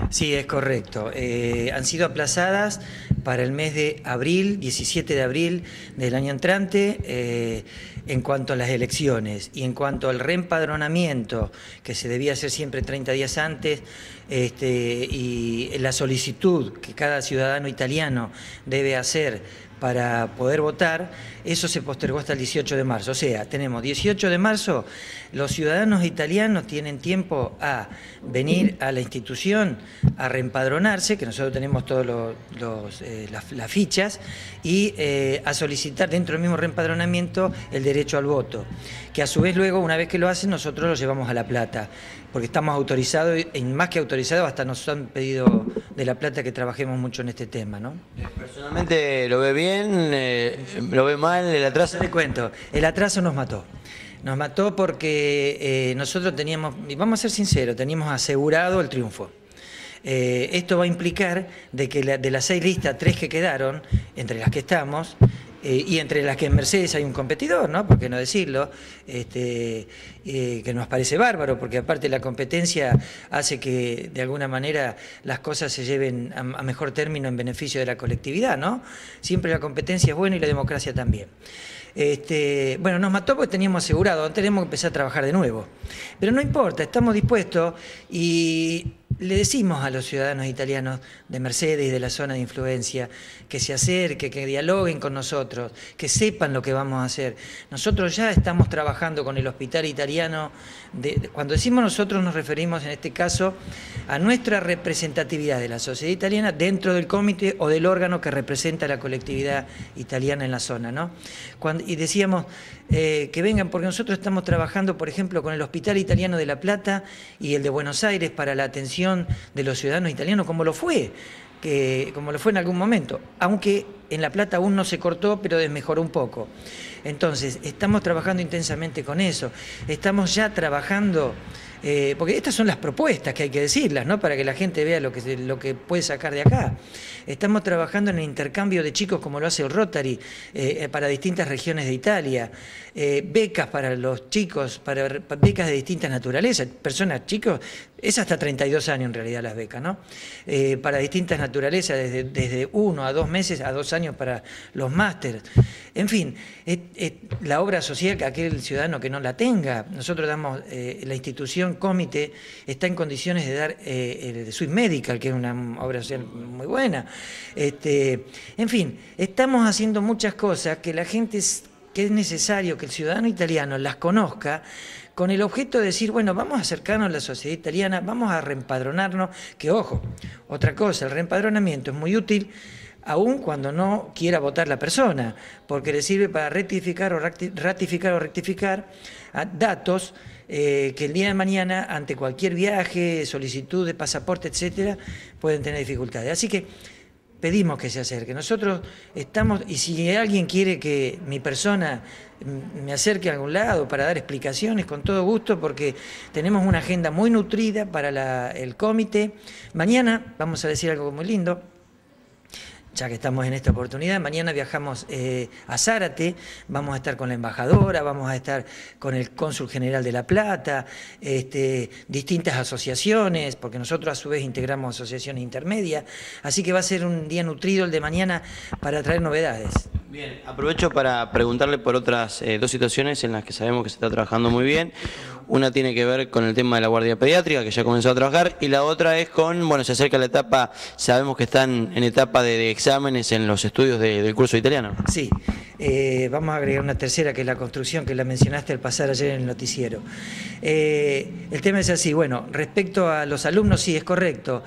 Sí, es correcto. Han sido aplazadas para el mes de abril, 17 de abril del año entrante, en cuanto a las elecciones y en cuanto al reempadronamiento, que se debía hacer siempre 30 días antes, y la solicitud que cada ciudadano italiano debe hacer para poder votar, eso se postergó hasta el 18 de marzo. O sea, tenemos 18 de marzo, los ciudadanos italianos tienen tiempo a venir a la institución a reempadronarse, que nosotros tenemos todas las fichas, y a solicitar dentro del mismo reempadronamiento el derecho al voto, que a su vez luego, una vez que lo hacen, nosotros lo llevamos a La Plata, porque estamos autorizados, y más que autorizados, hasta nos han pedido de La Plata que trabajemos mucho en este tema, ¿no? Personalmente, ¿lo ve bien? ¿Lo ve mal el atraso? Te cuento, el atraso nos mató. Nos mató porque nosotros teníamos, y vamos a ser sinceros, teníamos asegurado el triunfo. Esto va a implicar de que de las 6 listas, 3 que quedaron, entre las que estamos, y entre las que en Mercedes hay un competidor, ¿no? ¿Por qué no decirlo? Que nos parece bárbaro, porque aparte la competencia hace que de alguna manera las cosas se lleven a mejor término en beneficio de la colectividad, ¿no? Siempre la competencia es buena y la democracia también. Bueno, nos mató porque teníamos asegurado, tenemos que empezar a trabajar de nuevo. Pero no importa, estamos dispuestos y le decimos a los ciudadanos italianos de Mercedes y de la zona de influencia que se acerquen, que dialoguen con nosotros, que sepan lo que vamos a hacer. Nosotros ya estamos trabajando con el hospital italiano. Cuando decimos nosotros nos referimos en este caso a nuestra representatividad de la sociedad italiana dentro del comité o del órgano que representa a la colectividad italiana en la zona, ¿no? Y decíamos que vengan porque nosotros estamos trabajando, por ejemplo, con el Hospital Italiano de La Plata y el de Buenos Aires para la atención de los ciudadanos italianos, como lo fue en algún momento, aunque en La Plata aún no se cortó, pero desmejoró un poco. Entonces, estamos trabajando intensamente con eso, estamos ya trabajando, porque estas son las propuestas que hay que decirlas, ¿no? Para que la gente vea lo que puede sacar de acá. Estamos trabajando en el intercambio de chicos como lo hace el Rotary para distintas regiones de Italia, becas para los chicos, becas de distintas naturalezas, personas, chicos, es hasta 32 años en realidad las becas, ¿no? Para distintas naturalezas, desde 1 a 2 meses a 2 años para los másteres. En fin, la obra social que aquel ciudadano que no la tenga, nosotros damos, la institución Comité está en condiciones de dar el Swiss Medical, que es una obra social muy buena. En fin, estamos haciendo muchas cosas que la gente, que es necesario que el ciudadano italiano las conozca, con el objeto de decir, bueno, vamos a acercarnos a la sociedad italiana, vamos a reempadronarnos, que ojo, otra cosa, el reempadronamiento es muy útil, aun cuando no quiera votar la persona, porque le sirve para ratificar o rectificar datos que el día de mañana, ante cualquier viaje, solicitud de pasaporte, etcétera, pueden tener dificultades. Así que pedimos que se acerque. Nosotros estamos, y si alguien quiere que mi persona me acerque a algún lado para dar explicaciones, con todo gusto, porque tenemos una agenda muy nutrida para el comité. Mañana vamos a decir algo muy lindo, ya que estamos en esta oportunidad. Mañana viajamos a Zárate, vamos a estar con la embajadora, vamos a estar con el cónsul general de La Plata, distintas asociaciones, porque nosotros a su vez integramos asociaciones intermedias, así que va a ser un día nutrido el de mañana para traer novedades. Bien, aprovecho para preguntarle por otras 2 situaciones en las que sabemos que se está trabajando muy bien. Una tiene que ver con el tema de la guardia pediátrica, que ya comenzó a trabajar, y la otra es con, bueno, se acerca la etapa, sabemos que están en etapa de exámenes en los estudios del curso italiano. Sí, vamos a agregar una tercera, que es la construcción, que la mencionaste al pasar ayer en el noticiero. El tema es así, bueno, respecto a los alumnos, sí, es correcto.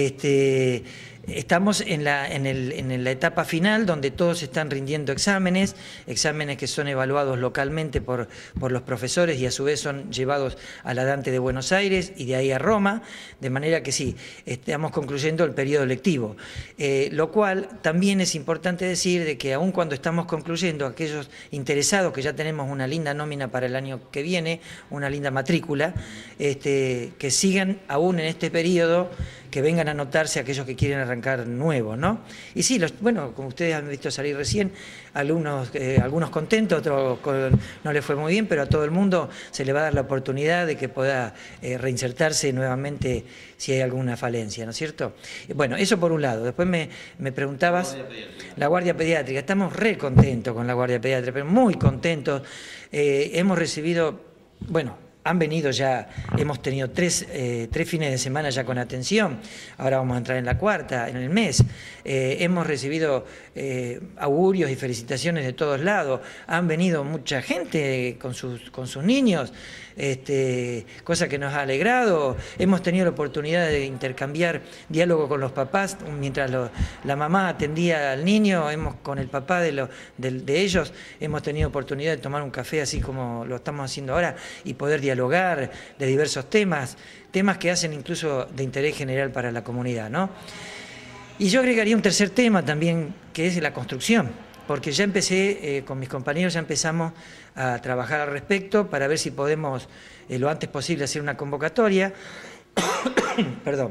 Estamos en la etapa final donde todos están rindiendo exámenes que son evaluados localmente por los profesores y a su vez son llevados a la Dante de Buenos Aires y de ahí a Roma, de manera que sí, estamos concluyendo el periodo lectivo. Lo cual también es importante decir de que aun cuando estamos concluyendo, aquellos interesados que ya tenemos una linda nómina para el año que viene, una linda matrícula, que sigan aún en este periodo, que vengan a anotarse aquellos que quieren arrancar nuevos, ¿no? Y sí, bueno, como ustedes han visto salir recién, algunos contentos, otros no les fue muy bien, pero a todo el mundo se le va a dar la oportunidad de que pueda reinsertarse nuevamente si hay alguna falencia, ¿no es cierto? Bueno, eso por un lado. Después me preguntabas, la guardia pediátrica. Estamos re contentos con la guardia pediátrica, pero muy contentos. Hemos recibido, bueno, han venido ya, hemos tenido tres fines de semana ya con atención, ahora vamos a entrar en la cuarta, en el mes. Hemos recibido augurios y felicitaciones de todos lados, han venido mucha gente con sus niños, cosa que nos ha alegrado. Hemos tenido la oportunidad de intercambiar diálogo con los papás, mientras la mamá atendía al niño, con el papá de ellos, hemos tenido oportunidad de tomar un café así como lo estamos haciendo ahora y poder dialogar de diversos temas que hacen incluso de interés general para la comunidad, ¿no? Y yo agregaría un tercer tema también, que es la construcción, porque ya empecé, con mis compañeros ya empezamos a trabajar al respecto para ver si podemos lo antes posible hacer una convocatoria, perdón,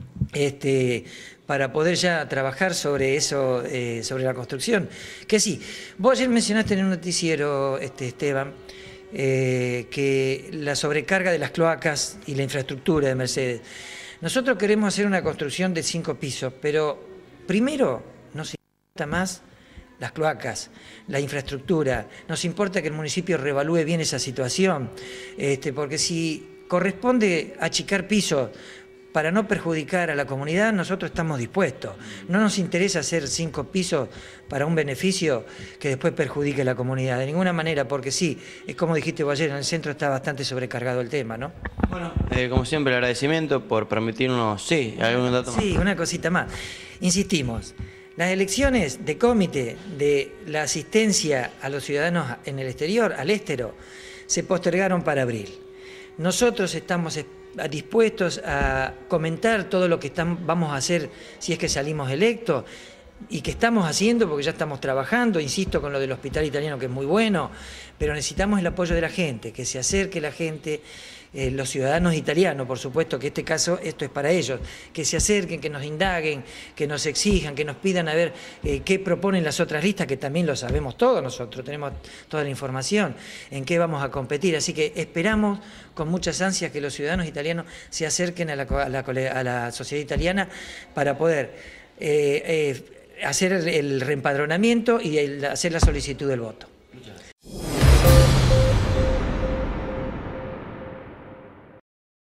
para poder ya trabajar sobre eso, sobre la construcción. Que sí, vos ayer mencionaste en un noticiero, Esteban, que la sobrecarga de las cloacas y la infraestructura de Mercedes. Nosotros queremos hacer una construcción de 5 pisos, pero primero nos importa más las cloacas, la infraestructura, nos importa que el municipio reevalúe bien esa situación, porque si corresponde achicar pisos para no perjudicar a la comunidad, nosotros estamos dispuestos. No nos interesa hacer 5 pisos para un beneficio que después perjudique a la comunidad, de ninguna manera, porque sí, es como dijiste vos ayer, en el centro está bastante sobrecargado el tema, ¿no? Bueno, como siempre, el agradecimiento por permitirnos, sí, algún dato más. Sí, una cosita más. Insistimos, las elecciones de comité de la asistencia a los ciudadanos en el exterior, al Estero, se postergaron para abril. Nosotros estamos dispuestos a comentar todo lo que vamos a hacer si es que salimos electos y que estamos haciendo, porque ya estamos trabajando, insisto con lo del hospital italiano, que es muy bueno, pero necesitamos el apoyo de la gente, que se acerque la gente, los ciudadanos italianos, por supuesto que en este caso esto es para ellos, que se acerquen, que nos indaguen, que nos exijan, que nos pidan a ver qué proponen las otras listas, que también lo sabemos todos nosotros, tenemos toda la información, en qué vamos a competir, así que esperamos con muchas ansias que los ciudadanos italianos se acerquen a la sociedad italiana para poder hacer el reempadronamiento y hacer la solicitud del voto.